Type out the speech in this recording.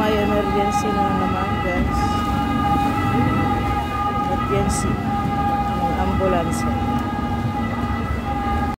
may emergency na naman, guys. Emergency ng ambulansya.